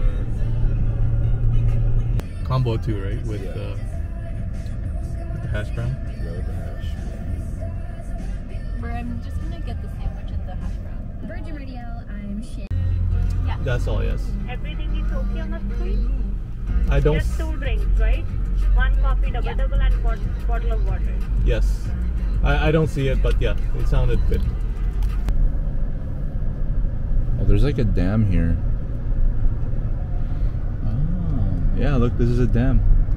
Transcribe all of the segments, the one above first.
Combo 2, right? With the hash brown? Yeah, with the hash. I'm just gonna get the sandwich and the hash brown. Virgin Radio, I'm Shin. Yeah. That's all, yes. Everything is okay on the screen? I don't... Just 2 drinks, right? 1 coffee, double and bottle of water. Yes. I don't see it, but yeah, it sounded good. Oh, there's like a dam here. Oh, yeah, look, this is a dam.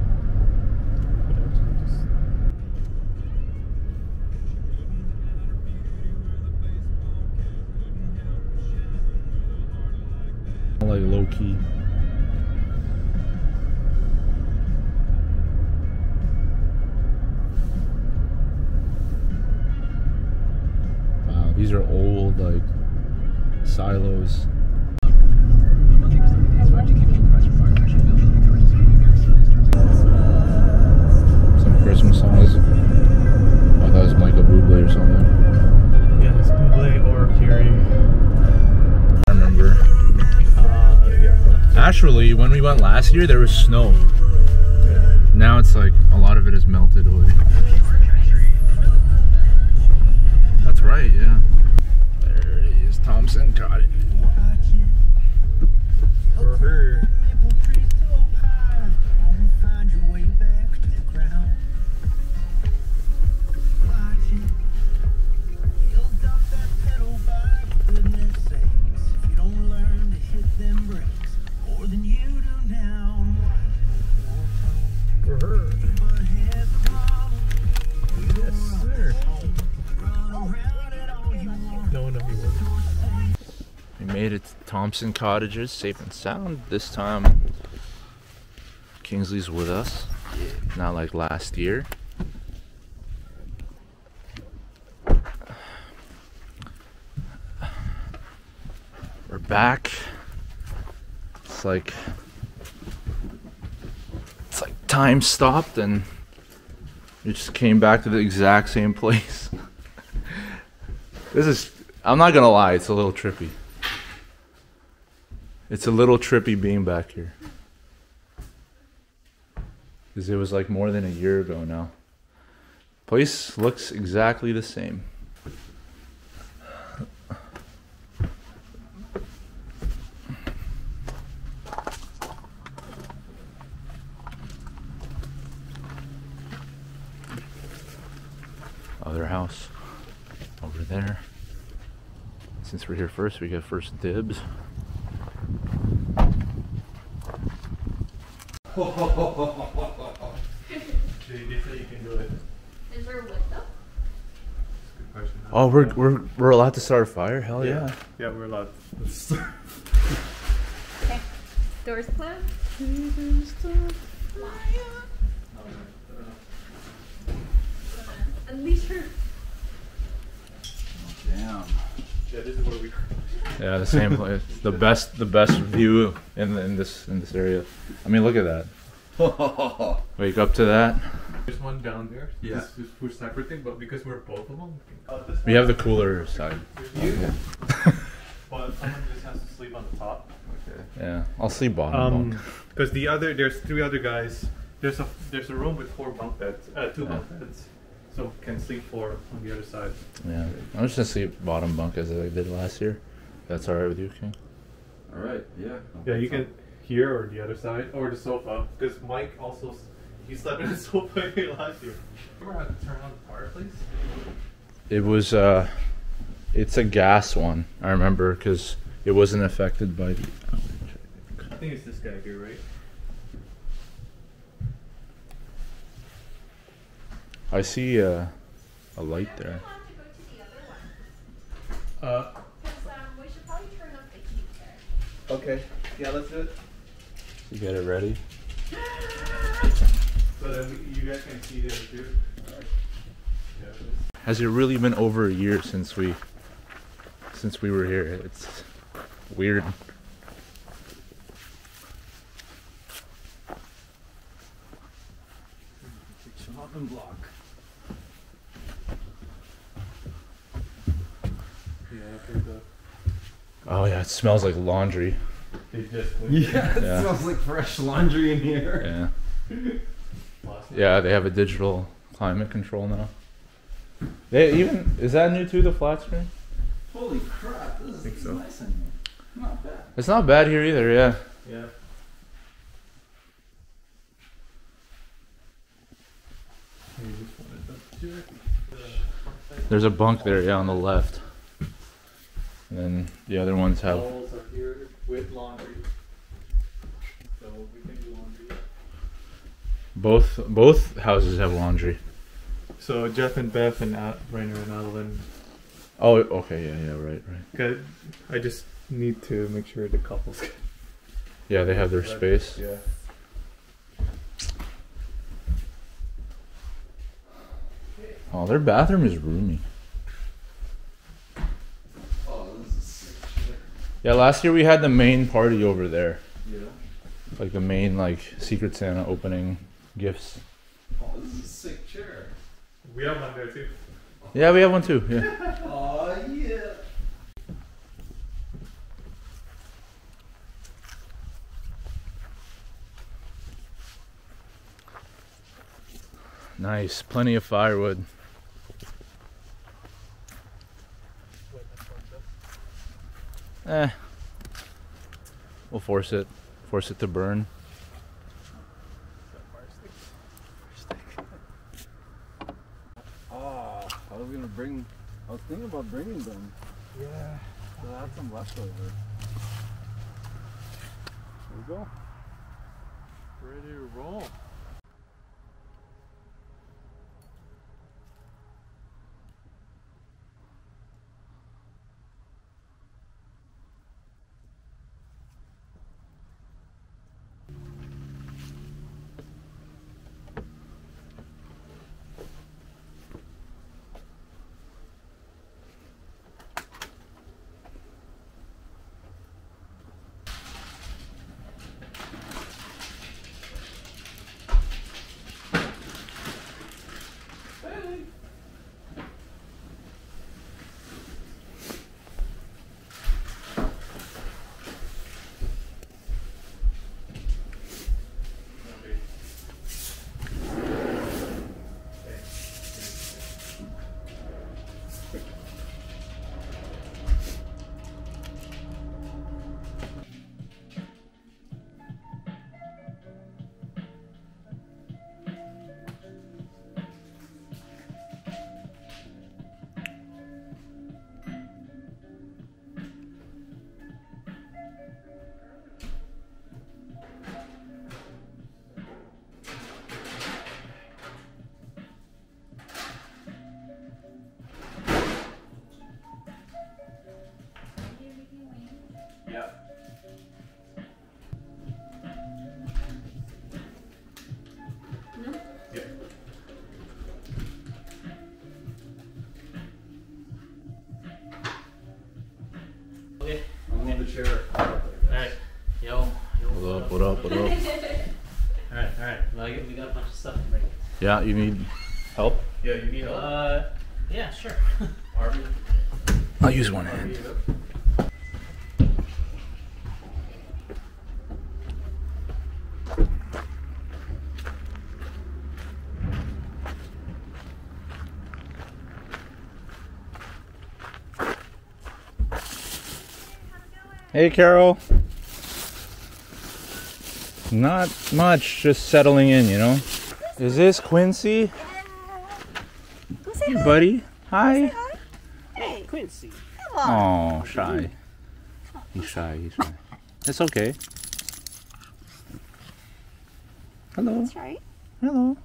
Like low key. Wow, these are old like silos. Some Christmas songs. I thought it was Michael Bublé or something. Yeah, it's Bublé or Curie. I remember. Yeah. Actually, when we went last year, there was snow. Yeah. Now it's like a lot of it is melted away. That's right, yeah. There it is, Thompson Cottage. For her. We made it to Thompson Cottages, safe and sound. This time, Kingsley's with us. Not like last year. We're back. It's like time stopped and we just came back to the exact same place. This is, I'm not gonna lie, it's a little trippy. It's a little trippy being back here. Because it was like more than a year ago now. Place looks exactly the same. Other house over there. Since we're here first, we get first dibs. You say you can do it. Is there a wood though? Good question. Oh, we're allowed to start a fire? Hell yeah. Yeah, we're allowed. Okay. Doors closed. Unleash her. Damn. Yeah, this is where we. Yeah, the same place. The best view in this area. I mean, look at that. Wake up to that. There's one down there. Yeah. This is for separate thing, but because we're both of them. We have the cooler side. You. But someone just has to sleep on the top. Okay. Yeah, I'll sleep bottom bunk. Because there's 3 other guys. There's a room with 4 bunk beds, 2 bunk beds. So can sleep 4 on the other side. Yeah, I'm just gonna sleep bottom bunk as I did last year. That's alright with you, King? Alright, yeah. Yeah, you can here or the other side or the sofa. Because Mike also he slept in the sofa here last year. Remember how to turn on the fireplace? It was it's a gas one. I remember because it wasn't affected by the. I think it's this guy here, right? I see a light there. We should probably turn up the heat there. Okay. Yeah, let's do it. You get it ready. So then you guys can see the other two. Alright. Yeah, Has it really been over a year since we were here? It's weird. Chopping block. Yeah, okay, Oh yeah, it smells like laundry. They just cleaned Yeah, it Yeah. smells like fresh laundry in here. Yeah. last night. Yeah, they have a digital climate control now. They even is that new too, the flat screen? Holy crap, this Think is so. nice in here. Not bad. It's not bad here either, yeah. Yeah. You just wanted to check the There's a bunk there, yeah, on the left. And then the other ones have towels are here with laundry. So we can do laundry. both houses have laundry. So Jeff and Beth and Rainer and Adeline. Oh, okay, yeah, right. Good. I just need to make sure the couples get Yeah, they have their space. Yeah. Oh, their bathroom is roomy. Oh, this is sick shit. Yeah, last year we had the main party over there. Yeah. Like the main Secret Santa opening gifts. Oh, this is a sick chair. We have one there too. Yeah, we have one too, yeah. Oh, yeah. Nice, plenty of firewood. We'll force it to burn. Oh, I was thinking about bringing them. Yeah. So I had some leftover. Here we go. Ready to roll. Yeah. Yeah. Okay. I'm on the chair. Alright. Yo. What up? Alright. Well, we got a bunch of stuff to bring. Yeah, you need help? Yeah, you need help. Yeah, sure. Arby. I'll use one hand. Hey, Carol. Not much, just settling in, you know. Is this Quincy? Hey, buddy. Hi. Hey, Quincy. Oh, shy. He's shy. It's okay. Hello. That's right. Hello.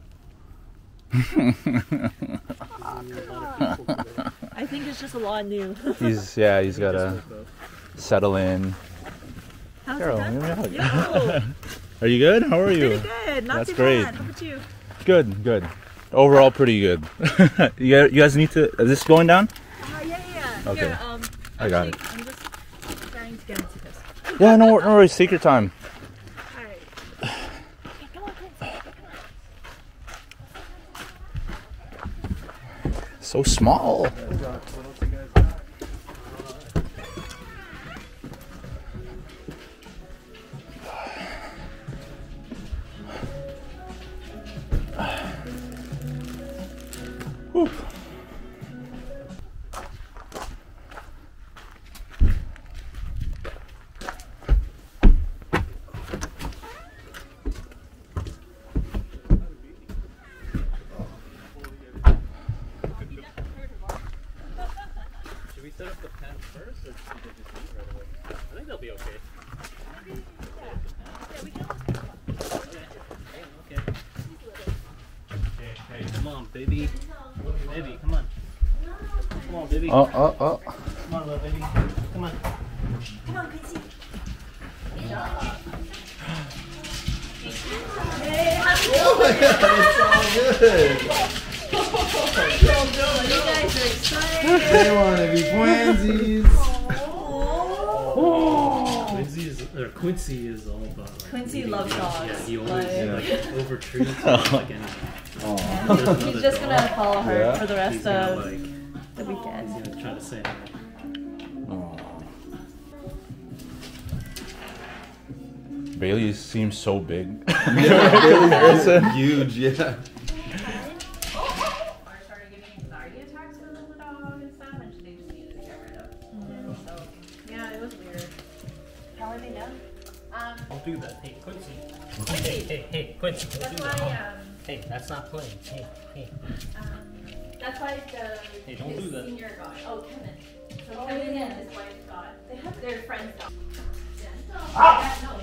I think it's just a lot new. He's gotta settle in. How's Carol, it give me a hug. going? Yeah, Are you good? How are you? pretty good. Not That's too great. bad. How about you? Good. Overall, pretty good. You guys need to. Is this going down? Yeah. Okay. Here, I got it. I'm just trying to get into this. Yeah, no worries. Take your time. Alright. Okay, come on, Quincy. So small. I think they'll be okay. Hey, come on, baby. Baby, come on. Come on, baby. Oh. Come on, little baby. Come on. Come on, Quincy. Oh my god, it's all good. You guys are excited. They want to be twinsies. Quincy is all about like, Quincy loves dogs. Yeah, he always over treats like anything. Oh. He's just gonna follow her Yeah. for the rest He's gonna, of like, the weekend. he's gonna try to say Bailey seems so big. Yeah, huge, yeah. Or started giving anxiety attacks with the dog and stuff, and they just needed to get rid of. So, yeah, it was weird. How are they done? don't do that. Hey, Quincy. Hey, Quincy. Don't That's do why, that. Hey, that's not playing. Hey. that's why Hey, don't do his that. senior got, Kevin. So Kevin and his wife got, they have their friends dog. Yeah, no.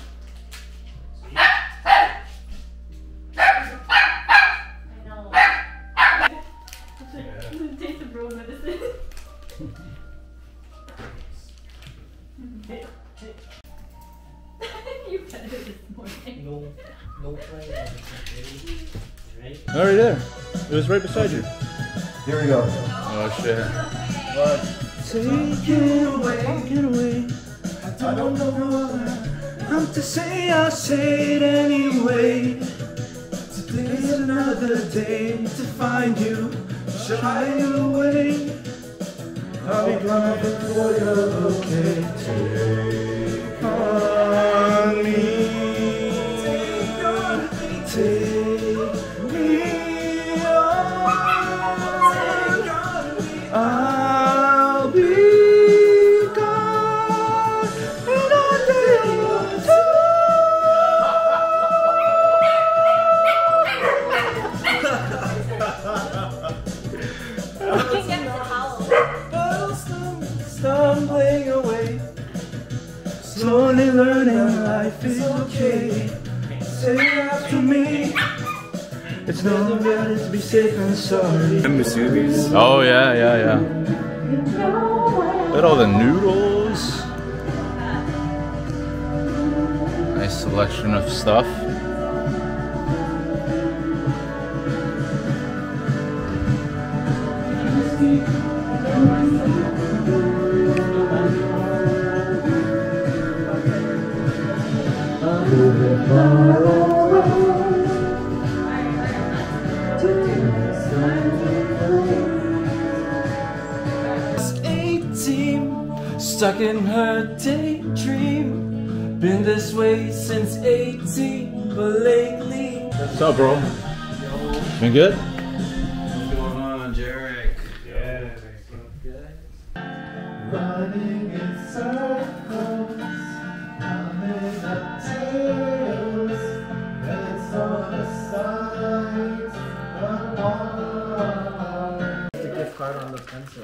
I know. Taste of road medicine. You better this morning. No playing. Right? Already there. It was right beside you. Here we go. Oh shit. Take it away. I don't know what to say, I'll say it anyway. Today's another day to find you, shy away. I'll be glad for you're okay. Take on me. Take me on. I'll be gone in a day or two. Stumbling away, slowly learning life is okay. Say after me, it's no better to be safe than sorry. Oh yeah. Look at all the noodles. Nice selection of stuff. Stuck in her daydream. Been this way since 18, but lately. What's up, bro? Been good? What's going on, Jarek? Yeah. Running in circles, coming up tails. That's on the sides of the wall. The gift card on the pencil.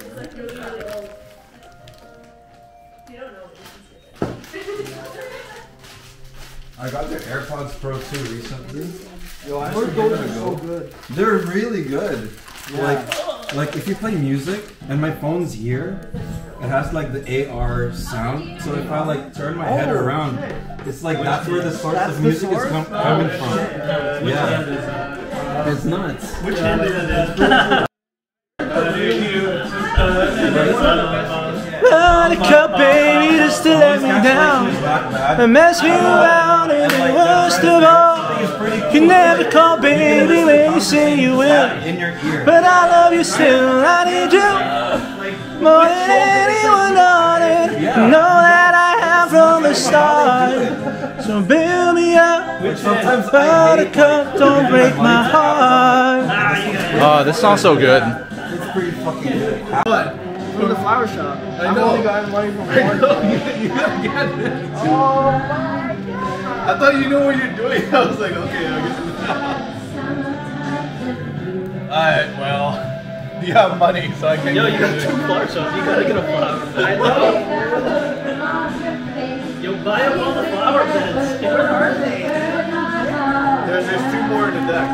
You don't know what this is. I got the AirPods Pro 2 recently. Yo, I heard those are so good. They're really good. Like if you play music and my phone's here, it has like the AR sound. So if I like turn my head around, it's like that's where the source of music is coming from. Yeah, it's nuts. Which hand is it? Buttercup, baby, just to let me down and mess me around, and the worst of all, you never call, baby, when you say you will. But I love you still, I need you more than anyone on it. You know that I have from the start. So build me up, Buttercup, don't break my heart. Oh, this sounds so good. It's pretty fucking good. What? From the flower shop. I know. only got money from I know. You gotta get it. Oh my god. I thought you knew what you're doing. I was like, okay, I guess. Alright, well, you have money, so I can. Yo, you got 2 flower shops. You gotta get a flower bed. I know. Yo, buy up all the flower beds. Where are they? There's 2 more in the deck.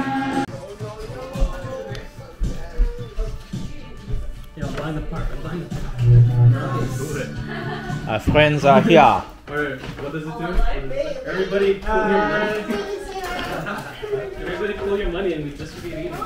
Yo, I'm buying the park. I'm buying the park. Our friends are here. Alright, what does it do? Everybody pull your money. Everybody pull your money and we distribute eating.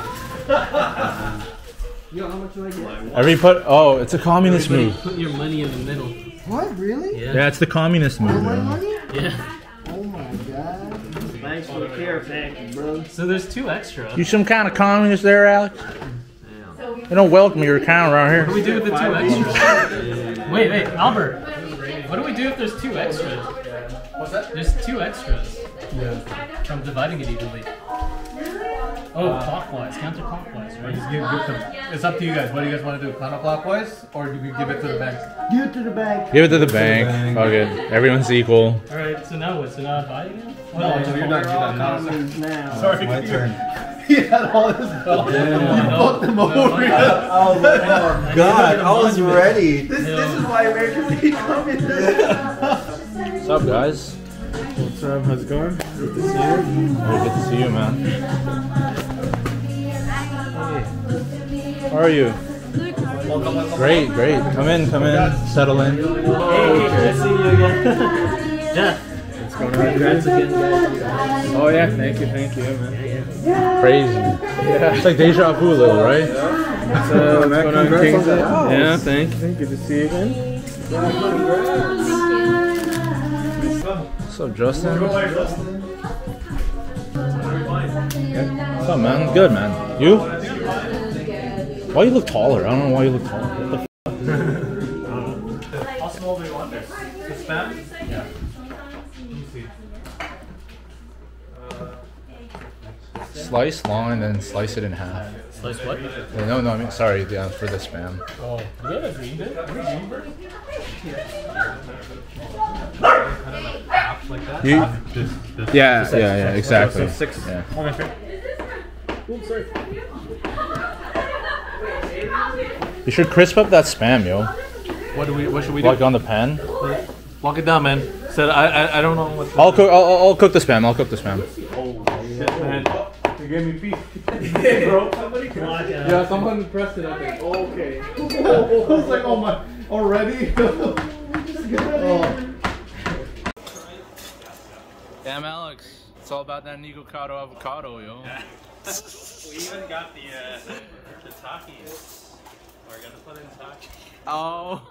Yo, how much do I get? Oh, it's a communist move. Put your money in the middle. What? Really? Yeah. Yeah, it's the communist move. Man. Yeah. Oh my god. Thanks for the care package, bro. So there's 2 extra. You some kind of communist there, Alex? They don't welcome your account around here. What do we do with the 2 extras? Wait, Albert. What do we do if there's 2 extras? What's that? There's 2 extras. Yeah. I'm dividing it evenly. Oh, clockwise, counterclockwise, right? Just give them. It's up to you guys. What do you guys want to do? Counterclockwise, or do we give it to the bank? Give it to the bank. Give it to the bank. Fuck it. Everyone's equal. Alright, so now what? So now I buy again? No, you're not. Now. Sorry, my turn. He had all this stuff. You fucked him over. Oh god, I was ready. This is why Americans hate communists. What's up, guys? What's up? How's it going? Good to see you. Very good to see you, man. How are you? Great. Come in. Settle in. Hey, nice seeing you again. Jeff. What's going on, guys? Oh yeah, thank you, man. Crazy. Yeah. It's like deja vu a little, right? What's going on, Kings? Yeah, thank you. Good to see you again. What's up, Justin? What's up, man? Good, man. You? Why you look taller? I don't know why you look taller. What the How small do you want this? The span? Yeah. Slice long and then slice it in half. Slice what? No, I mean, sorry, yeah, for the spam. Oh, you got a green bit? Like that? Yeah, exactly. So 6. Yeah. Oops, sorry. You should crisp up that spam, yo. What should we do? Like on the pan. Lock it down, man. Said I don't know what. I'll cook the spam. Oh shit, Man. You gave me peace. Hey, bro. Somebody pressed it. Yeah, someone pressed it, I think. Okay. I was like, oh my, already? Oh. Damn, Alex. It's all about that Nicocado avocado, yo. We even got the Takis. We're gonna put in Takis. Oh.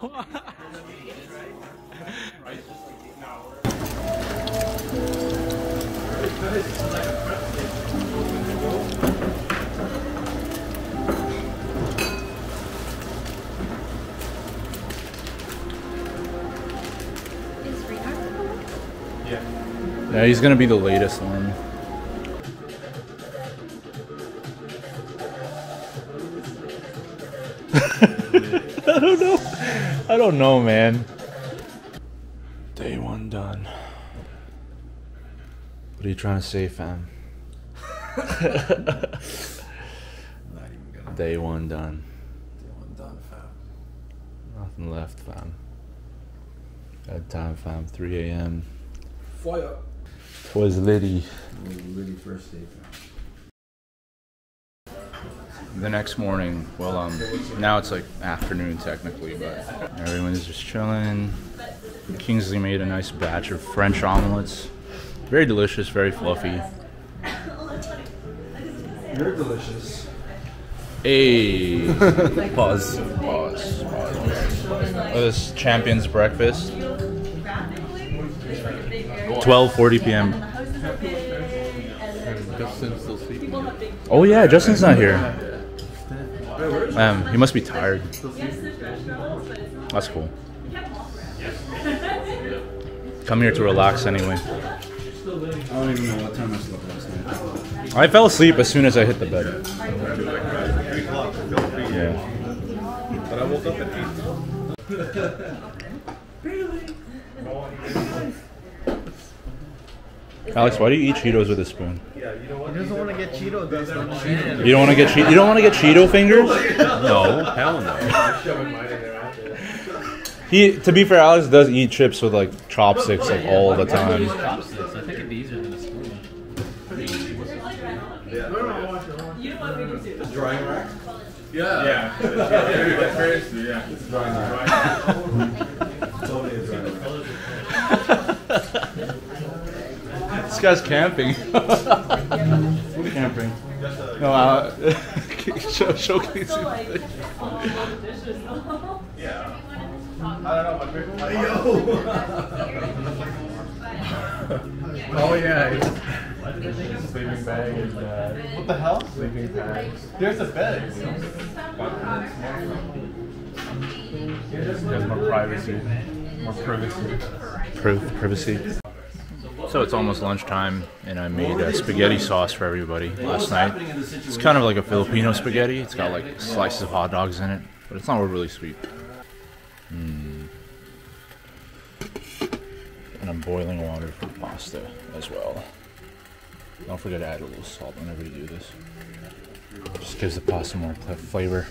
Yeah, he's gonna be the latest one. I don't know, man. Day 1 done. What are you trying to say, fam? Day 1 done. Day 1 done, fam. Nothing left, fam. Bedtime, fam. 3 a.m. Fire. Twas Liddy. Liddy first day, fam. The next morning, well, now it's like afternoon technically, but everyone's just chilling. Kingsley made a nice batch of French omelets. Very delicious, very fluffy. You're delicious. Hey. Pause. Oh, this Champions Breakfast. 12:40 p.m. Justin's still sleeping. Oh yeah, Justin's not here. He must be tired. That's cool. Come here to relax anyway. I don't even know what time I slept last night. I fell asleep as soon as I hit the bed. Yeah. But I woke up at 8. Alex, why do you eat Cheetos with a spoon? He doesn't want to get Cheeto dust on his hand. You don't want to get you don't want to get Cheeto fingers? No, hell no. To be fair, Alex does eat chips with like chopsticks like all the time. Chopsticks. I think it'd be easier than a spoon. Drying rack? Yeah. It's drying rack. Totally a drying rack. This guy's camping. Camping. No, showcasing. Yeah. I don't know, my oh yeah. Sleeping bag is what the hell? Sleeping bag. There's a bed. There's more privacy. More privacy. Privacy. So it's almost lunchtime, and I made spaghetti sauce for everybody last night. It's kind of like a Filipino spaghetti. It's got like slices of hot dogs in it, but it's not really sweet. And I'm boiling water for pasta as well. Don't forget to add a little salt whenever you do this. Just gives the pasta more flavor.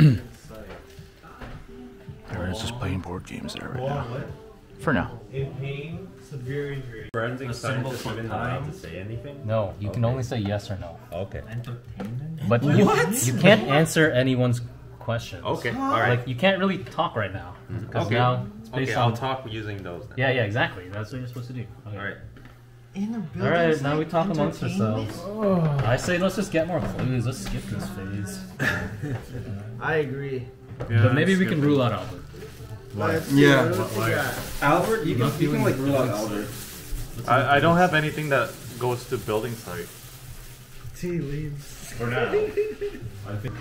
Everyone's just playing board games there right now. For now. In pain, severe injury. Forensic scientists wouldn't allowed to say anything? No, you can only say yes or no. Okay. But you can't answer anyone's question. Okay, alright. Like, you can't really talk right now. Because Okay. now it's based Okay, on... I'll talk using those then. Yeah, exactly. That's what you're supposed to do. Okay. Alright. Alright, now we talk amongst ourselves. I say let's just get more clues. Let's skip this phase. I agree. But maybe we can rule out Albert. Yeah. Albert, you can like rule out Albert. I don't have anything that goes to building site. Tea leaves. For now. I think.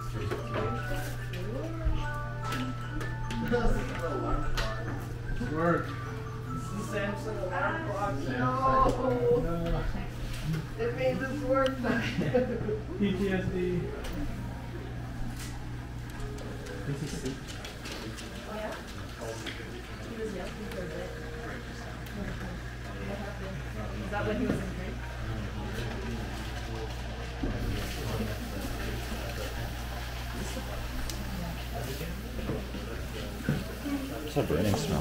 Work. Samsung alarm clock. No. It made this work. PTSD. This is sick. Is that when he was in grade? What's that burning smell?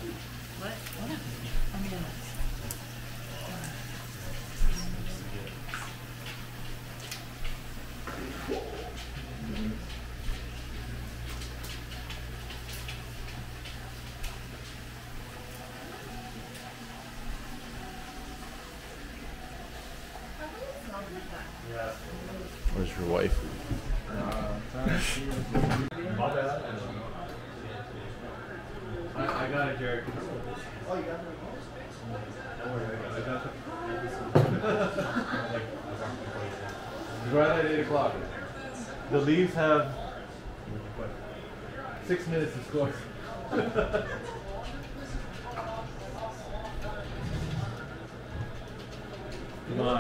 Where's your wife? I got it, Jared. Oh, you got it? Don't worry, I got it. It's right at 8 o'clock. The Leafs have 6 minutes to score. Come on.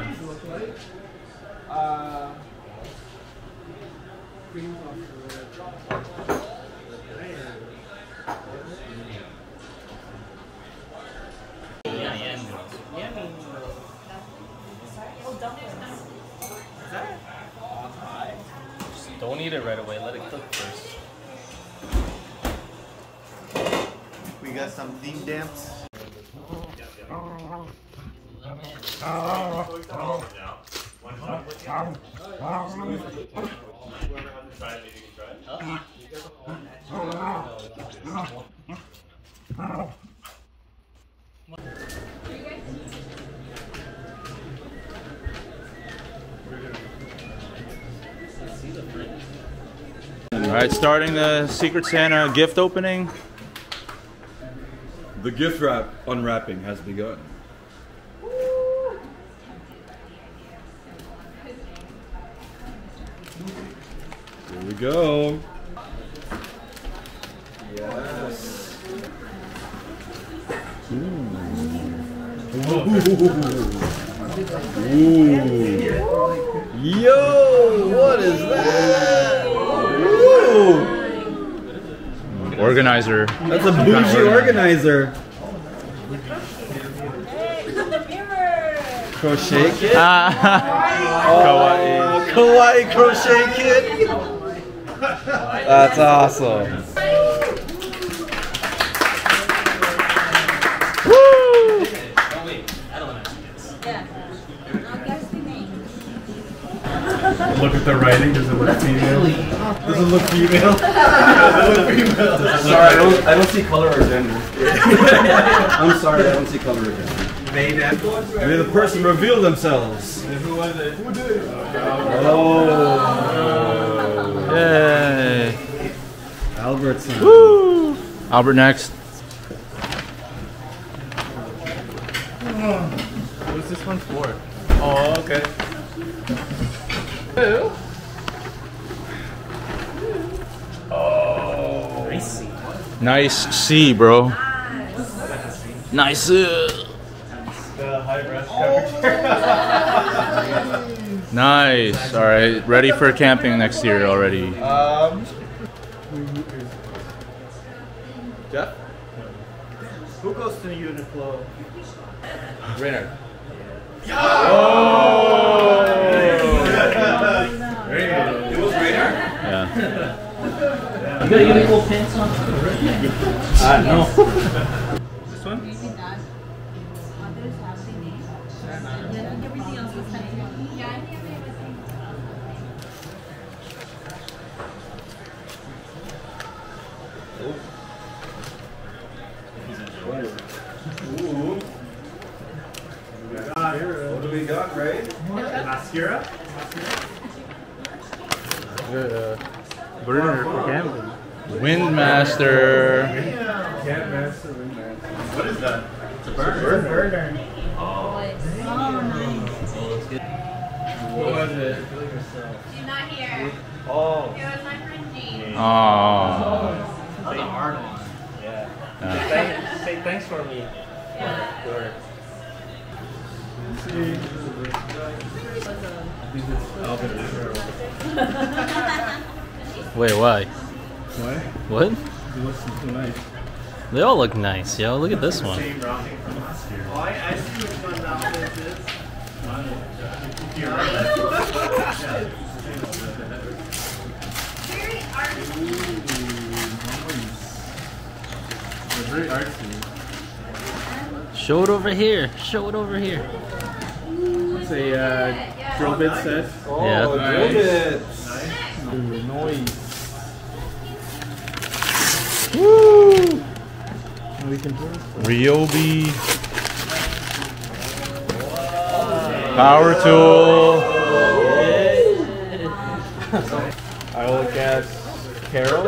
Don't eat it right away. Let it cook first. We got some theme dance. Alright, starting the Secret Santa gift opening. The gift unwrapping has begun. Here we go. Yes. Ooh. Yo, what is that? Ooh. Organizer. That's a bougie organizer. Crochet kit? Kawaii. Kawaii crochet kit? That's awesome. Look at the writing. Does it look female? Does it look female? Does it look female? Sorry, I don't see color or gender. I'm sorry, I don't see color or gender. May the person reveal themselves. Who was it? Who did it? Oh. Yay. Albertson. Woo. Albert next. What's this one for? Oh, okay. Oh. Nice. Nice C, bro. Nice. The high breast coverage. Nice. All right, ready for camping next year already. Jeff? Who goes to Uniqlo? Rainer. Oh! It was Rainer? Yeah. You got Uniqlo pants on? No. This one? Maybe not. Others have the name. Everything else was kind of. Yeah, I think everything. Ooh. What do we got, Ray? Mascara? Burner for camping. Windmaster. Campmaster, Windmaster. What is that? It's a burner. Oh, nice. What was it? She's not here. Oh. It was my friend Jean. Oh. That's a hard one. Yeah. Say thanks for me. Yeah. Sure. Wait, why? What? What? It looks so nice. They all look nice, yo. Look at this one. Oh, I see which one that Very artsy. They're very artsy. Show it over here. Show it over here. It's a drill bit set. Oh, Yeah. drill bits. Ooh, noise. Woo. We can do it. Ryobi. Power tool. I will guess Carol.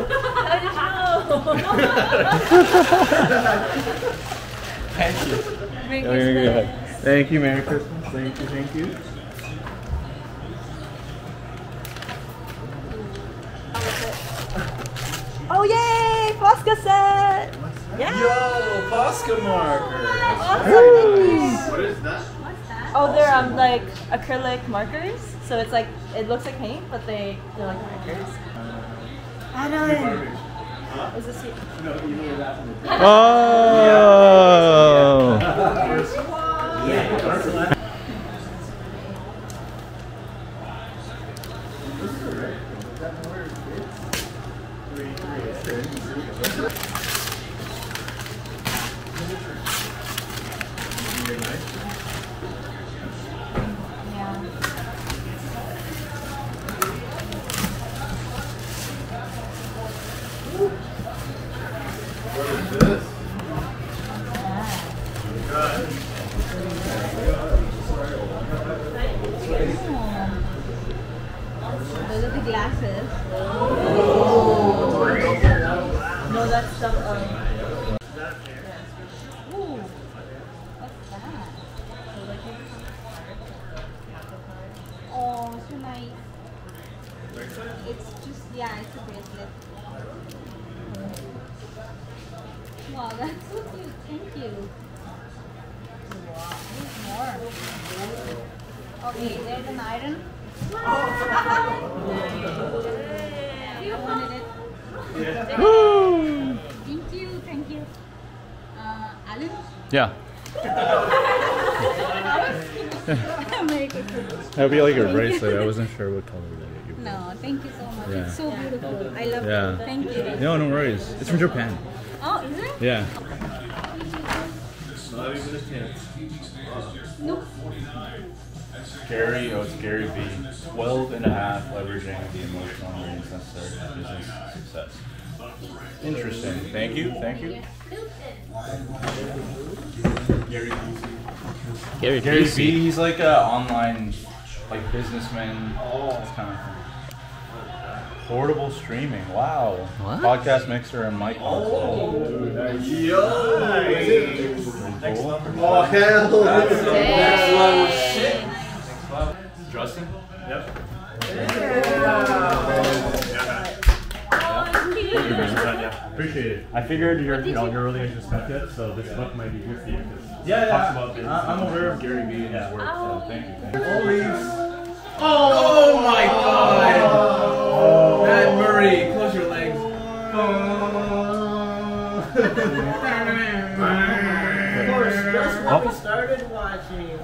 Thank you. Merry Go ahead. Thank you, Merry Christmas. Thank you, thank you. Oh yay! Posca set! Yeah! Yo, Posca marker. Awesome! What is that? Oh, they're like acrylic markers. So it's like it looks like paint, but they're like markers. Adeline! Is this you? Oh. Those are the glasses. No, that's stuff. Ooh, what's that? Oh, so nice. It's just, yeah, it's a bracelet. Wow, that's so cute. Thank you. Wow, there's more. Okay, there's an iron. I wanted it. Thank you, thank you. Alan? Yeah. Merry Christmas. That'd be like a Thank bracelet. you. I wasn't sure what color to get you. No, thank you so much. Yeah. It's so beautiful. I love Yeah. it. Thank you. No, no worries. It's from Japan. Oh, is it? Yeah. Not even a chance. Nope. Gary, it's Gary V. 12 and a half, leveraging the emotional ingredients necessary for business success. Interesting. Thank you. Thank you. Gary V. He's like a online, like businessman. This kind of thing. Portable streaming. Wow. What? Podcast mixer and mic console. Next Cool. level. Oh, hell. Next level shit. Justin? Yep. Appreciate it. I figured you're really into stuff yet, so this book might be good for you. I'm aware of Gary V and his work, so thank you. Oh my god! Matt Murray, close your legs. Of course, just when we started watching.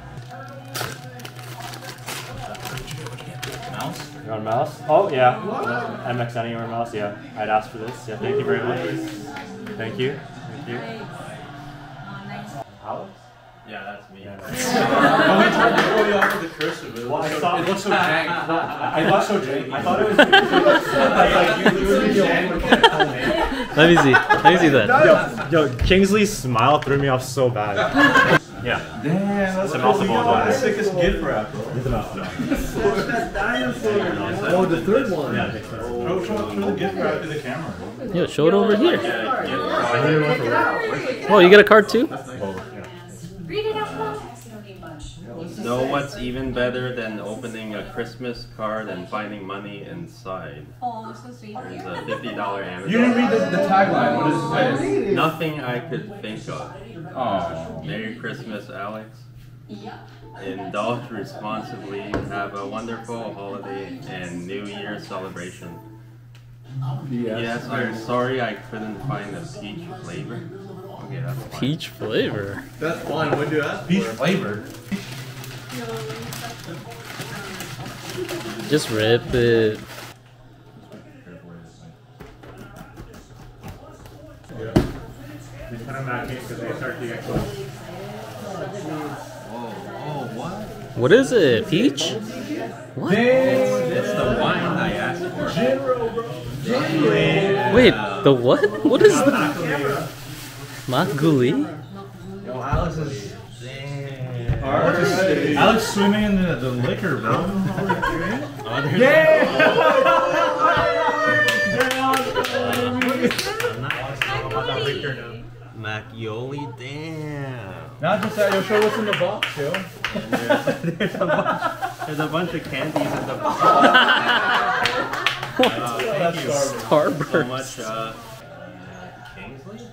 Mouse? You want a mouse? Oh, yeah. MX Anywhere mouse, yeah. I'd ask for this. Yeah, thank you very much. Thank you. Thank you. Alex? Yeah, that's me. We tried to throw you off with the cursive, but it looks so jank. I look so janky. I thought it was Let me see. Let me see that. Yo, Kingsley's smile threw me off so bad. Yeah. Damn, that's a mouse. the sickest gift wrap, bro. It's a mouse. Oh, the third one. Yeah, I think so. Show the gift wrap to the camera. Yo, show it over here. I need one for work. Oh, you get a card too? Read it out loud. Know what's even better than opening a Christmas card and finding money inside? Oh, so sweet. There's a $50 Amazon. You didn't read the tagline. What does it say? Nothing I could think of. Oh. Merry Christmas, Alex. Indulge responsibly. Have a wonderful holiday and New Year celebration. Yes, I'm sorry I couldn't find a peach flavor. Okay, that's fine. Peach flavor. That's fine. What do you ask? Peach flavor. Just rip it. Just put them back in because they start to get close. Oh, what? What is it? Peach? What? It's the wine I asked for. Wait, the what? What is that? Makguli? Yo, Alex is. Alex swimming in the liquor, bro. Macchioli, damn. Not just that, you'll show what's in the box, yo. There's a bunch of candies in the box. Thank you so Starburst. much, Kingsley?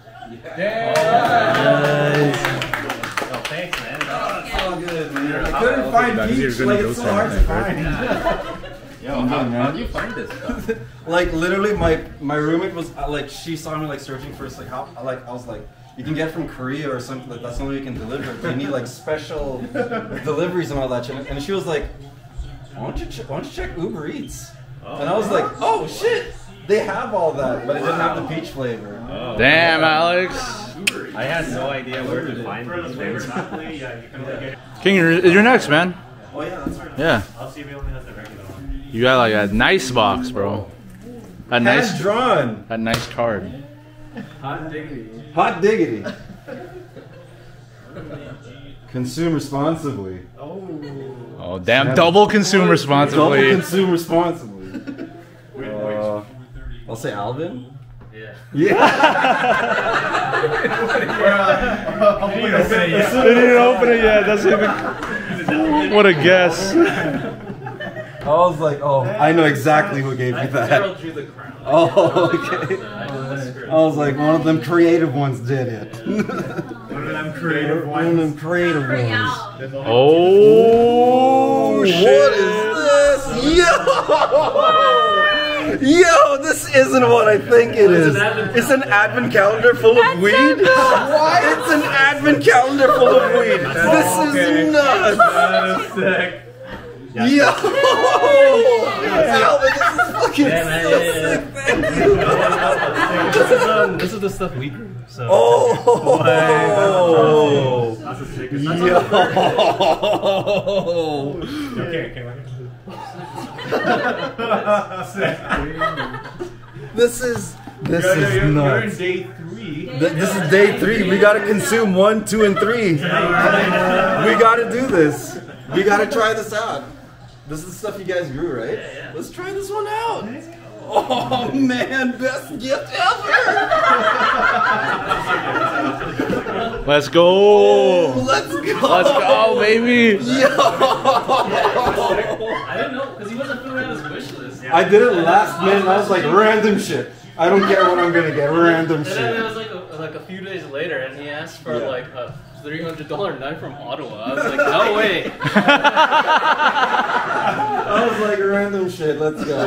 Nice. Oh, thanks, man. It's all good, man. I couldn't find peach. Like, it's so hard to find. Yo, how'd you find this stuff? Like, literally, my roommate was like, she saw me like searching for like how I was like, you can get from Korea or something. Like, that's something you can deliver. But you need like special deliveries and all that shit. And she was like, why don't you check Uber Eats? And I was like, oh shit, they have all that, but it didn't have the peach flavor. Oh. Damn, Alex. I had no idea where to find these things. King, you're next, man. Oh yeah, that's right. Yeah. I'll see if he only has the regular one. You got like a nice box, bro. A nice Hand drawn. A nice card. Hot diggity. Hot diggity. Consume responsibly. Oh damn! Double consume responsibly. Double consume responsibly. I'll say Alvin. Yeah. They didn't open it yet. That's even. What a guess. I was like, oh, I know exactly who gave me that. Oh, okay. I was like, one of them creative ones did it. One of them creative One of them creative ones. Oh shit! What is this? Yo! Yo, this isn't what I think it is. It's an advent calendar full of weed. What? It's an advent calendar full of weed. This is nuts. That is sick. Yo! Alvin, this is fucking so sick. Thank you. This is the stuff we grew. So. Oh! That's the sickest. Yo! Okay. This is You're nuts. in day 3. This is day 3. We gotta consume 1, 2, and 3. We gotta do this. We gotta try this out. This is the stuff you guys grew, right? Yeah. Let's try this one out. Oh man, best gift ever! Let's go! Let's go! Let's go, baby! Yo! I didn't know because he wasn't filling out his wish list. I did it last minute. I was like, random shit. I don't care what I'm gonna get. Random And then shit. it was like a few days later, and he asked for like a $300 knife from Ottawa. I was like, no way. I was like, random shit. Let's go.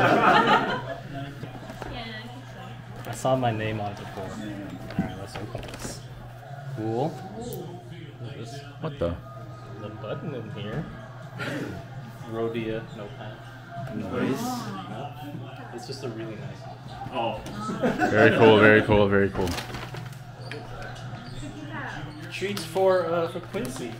I saw my name on it before. Alright, let's open this. Cool. What the? The button in here. Rhodia notepad. Nice. No, it's just a really nice one. Oh. Very cool, very cool, very cool. Treats for Quincy.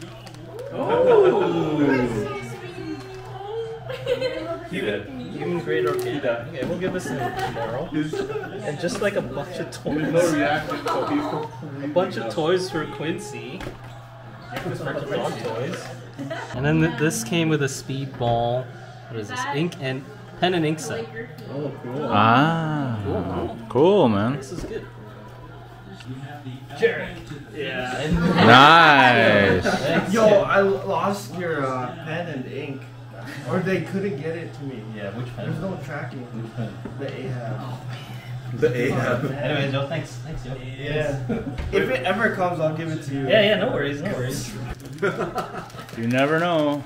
Human grade orchidea. Okay, we'll give this to him tomorrow. And just like a bunch of toys. A bunch of toys for Quincy. Dog toys. And then this came with a speedball. What is this? Ink and pen and ink set. Oh, cool. Ah, cool, man. This is good. Jared. Yeah. Nice. Yo, I lost your pen and ink. Or they couldn't get it to me. Yeah, which pen? There's no tracking. Which pen? The Ahab. The Ahab. Anyway, Joe, thanks. Thanks, Joe. Yeah. If it ever comes, I'll give it to you. Yeah, no worries, no worries. You never know.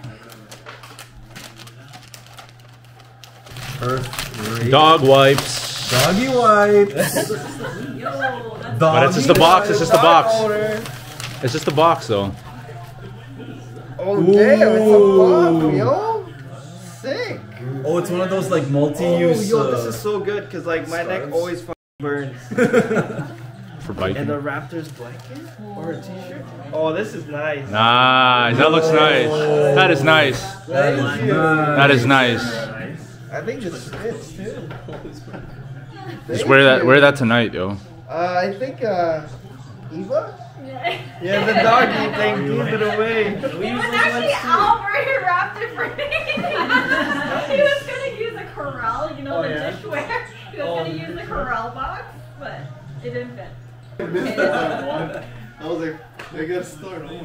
Earth rate. Dog wipes. Doggy wipes. But it's just the box, it's just the box. It's just the box though. Oh damn, it's a box, yo. Sick. Oh, it's one of those like multi-use. Oh, yo, this is so good because like my neck always burns. For biting. And the Raptors blanket or a t-shirt. Oh, this is nice. Nice. That looks nice. That is nice. That is nice. That is nice. I think this fits too. Just wear that tonight, yo. I think Eva? Yeah, the doggy thing gave it away. It was actually Albert who wrapped it for me. He was going to use a Corral, you know, the dishware. He was going to use the Corral box, but it didn't fit. I was like, I gotta start over.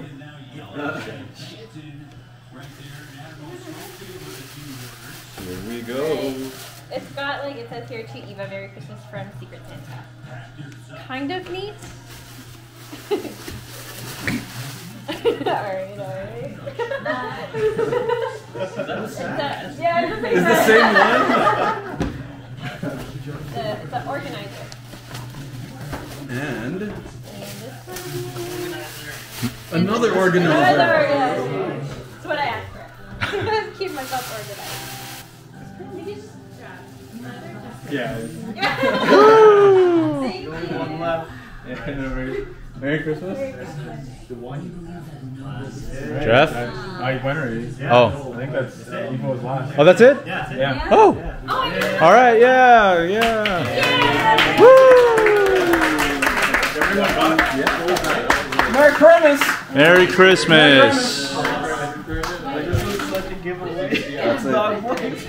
Here we go. It's got like, it says here to Eva, Merry Christmas from Secret Santa. Kind of neat. Alright. Yeah, it's the same one? It's an organizer. And this one. another organizer. Another organizer. That's what I asked for. Keep myself organized. Yeah. One left. Merry Christmas. Jeff? I went already. Oh. I think that's Eva was last. Oh, that's it? Yeah. Oh. All right. Yeah. Woo! Merry Christmas. Merry Christmas. This looks like a giveaway. That's it. Dog wipes.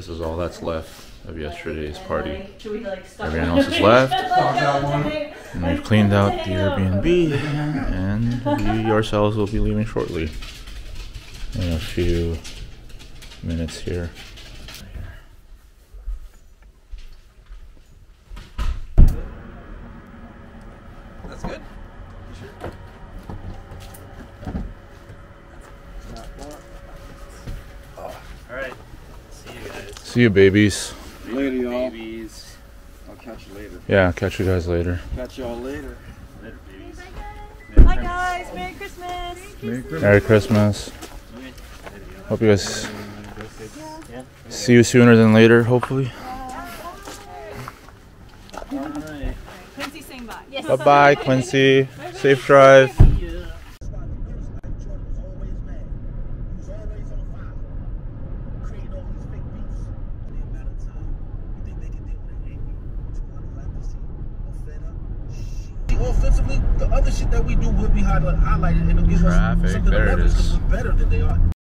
This is all that's left of yesterday's party. Should we like stop? Everyone else is left. And we've cleaned out the Airbnb, and we ourselves will be leaving shortly. In a few minutes here. That's good. Alright. See you guys. See you, babies. Later, y'all. Babies. I'll catch you later. Yeah, catch you guys later. Catch y'all later. Later, babies. Hi guys, Merry Christmas. Merry Christmas. Hope you guys see you sooner than later, hopefully. Quincy, saying bye. Yes. Bye-bye, Quincy. Safe drive. Offensively, the other shit that we do will be highlighted and it'll give us Traffic, something there it is. because we're better than they are.